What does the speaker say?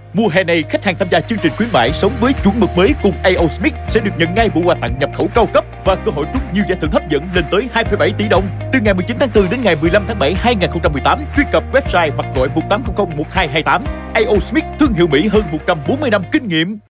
Mùa hè này, khách hàng tham gia chương trình khuyến mãi sống với chuẩn mực mới cùng AO Smith sẽ được nhận ngay bộ quà tặng nhập khẩu cao cấp và cơ hội trúng nhiều giải thưởng hấp dẫn lên tới 2,7 tỷ đồng. Từ ngày 19 tháng 4 đến ngày 15 tháng 7 2018, truy cập website hoặc gọi 1800 1228. AO Smith, thương hiệu Mỹ hơn 140 năm kinh nghiệm.